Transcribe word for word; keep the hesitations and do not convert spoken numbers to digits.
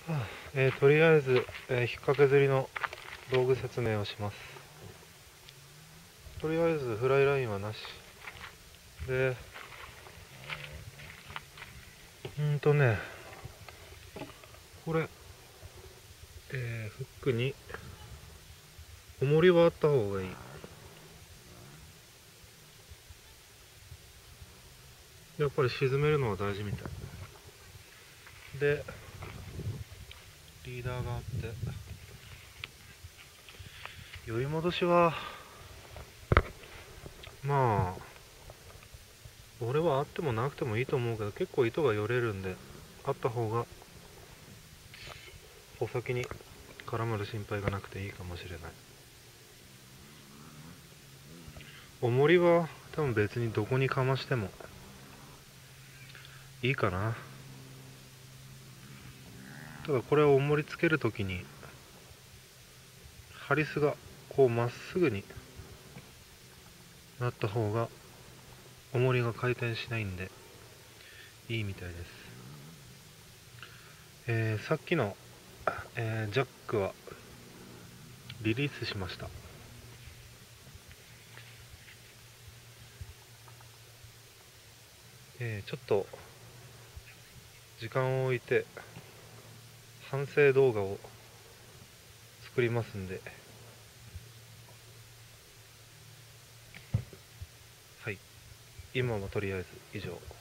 はあえーとりあえず、えー引っ掛け釣りの道具説明をします。とりあえずフライラインはなしで、うんとねこれ、えーフックに重りはあった方がいい。やっぱり沈めるのは大事みたいで、リーダーがあって、寄り戻しはまあ俺はあってもなくてもいいと思うけど、結構糸がよれるんであった方がお先に絡まる心配がなくていいかもしれない。重りは多分別にどこにかましてもいいかな。ただこれを重りつけるときにハリスがこうまっすぐになった方が重りが回転しないんでいいみたいです。えー、さっきの、えージャックはリリースしました。えーちょっと時間を置いて反省動画を作りますんで、はい、今はとりあえず以上。